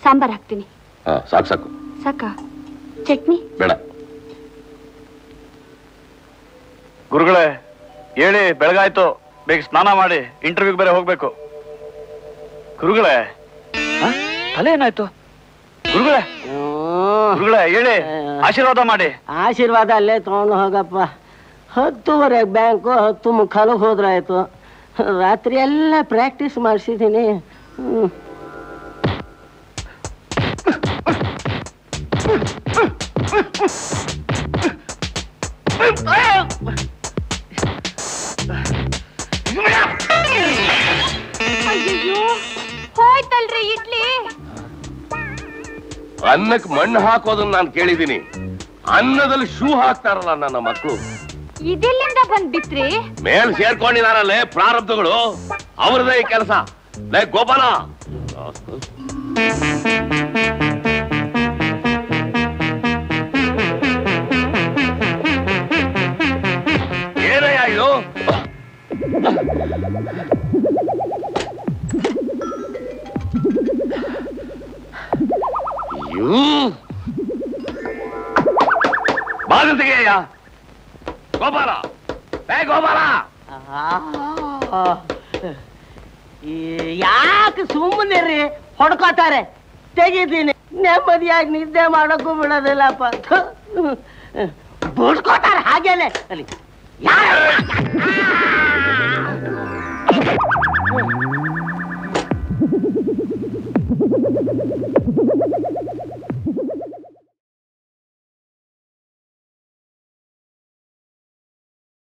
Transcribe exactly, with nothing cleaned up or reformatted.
ಸಾಂಬಾರ್ ಹಾಕ್ತೀನಿ. ಸಾಕು ಸಾಕು. ಸಾಕ? ಚಟ್ನಿ ಬೇಡ. ಗುರುಗಳೇ ಹೇಳಿ, ಬೆಳಗಾಯ್ತು, ಬೇಗ ಸ್ನಾನ ಮಾಡಿ ಇಂಟರ್ವ್ಯೂಗೆ ಬೇರೆ ಹೋಗ್ಬೇಕು. ಗುರುಗಳೇ ತಲೆ ಏನಾಯ್ತು? ಗುರುಗಳೇ ಗುರುಗಳೇ ಹೇಳಿ, ಆಶೀರ್ವಾದ ಮಾಡಿ. ಆಶೀರ್ವಾದ ಅಲ್ಲೇ ತಗೊಂಡು ಹೋಗಪ್ಪ. ಹತ್ತುವರೆಗೆ ಬ್ಯಾಂಕು, ಹತ್ತು ಮುಕ್ಕಾಲು ಹೋದ್ರಾಯ್ತು. ರಾತ್ರಿ ಎಲ್ಲ ಪ್ರಾಕ್ಟೀಸ್ ಮಾಡಿಸಿದ್ದೀನಿ. ಹ್ಞೂ ಅಯ್ಯೋ ಹೋಯ್ತಲ್ರಿ ಇಡ್ಲಿ. ಅನ್ನಕ್ಕೆ ಮಣ್ಣು ಹಾಕೋದನ್ನ ನಾನು ಕೇಳಿದ್ದೀನಿ. ಅನ್ನದಲ್ಲಿ ಶೂ ಹಾಕ್ತಾರಲ್ಲ ನನ್ನ ಮಕ್ಕಳು. ಇದೆಲ್ಲಿಂದ ಬಂದ್ ಬಿತ್ರಿ? ಮೇಲ್ ಸೇರ್ಕೊಂಡಿದಾರಲ್ಲೇ ಪ್ರಾರಬ್ಧಗಳು, ಅವ್ರದೇ ಈ ಕೆಲಸ. ಲೇ ಗೋಪಾಲ, ಏನಯ್ಯ ಇದು? ಬಾಗಿಲು ತೆಗೆಯ ಗೋಪಾಲ. ಏ ಗೋಪಾಲ, ಯಾಕೆ ಸುಮ್ಮನೆ ರೀ ಹೊಡ್ಕೋತಾರೆ? ತೆಗಿತೀನಿ. ನೆಮ್ಮದಿಯಾಗಿ ನಿದ್ದೆ ಮಾಡೋಕ್ಕೂ ಬಿಡೋದಿಲ್ಲಪ್ಪ. ಬಿಡ್ಕೋತಾರೆ ಹಾಗೇನೆ. ಅಲ್ಲಿ